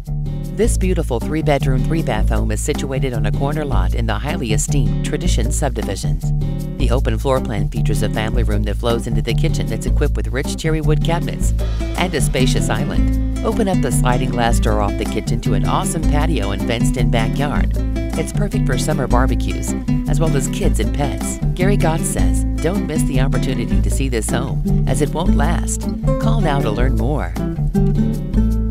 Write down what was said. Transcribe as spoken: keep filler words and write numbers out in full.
This beautiful three-bedroom, three-bath home is situated on a corner lot in the highly esteemed Tradition subdivision. The open floor plan features a family room that flows into the kitchen that's equipped with rich cherry wood cabinets and a spacious island. Open up the sliding glass door off the kitchen to an awesome patio and fenced-in backyard. It's perfect for summer barbecues, as well as kids and pets. Gary Gosz says, don't miss the opportunity to see this home, as it won't last. Call now to learn more.